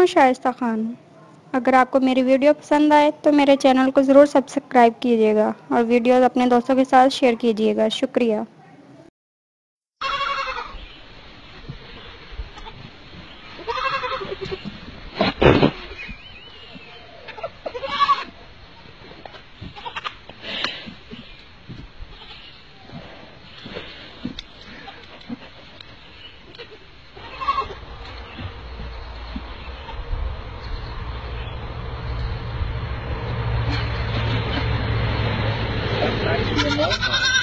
हूँ शाइस्ता खान। अगर आपको मेरी वीडियो पसंद आए तो मेरे चैनल को ज़रूर सब्सक्राइब कीजिएगा और वीडियो अपने दोस्तों के साथ शेयर कीजिएगा। शुक्रिया। Actually,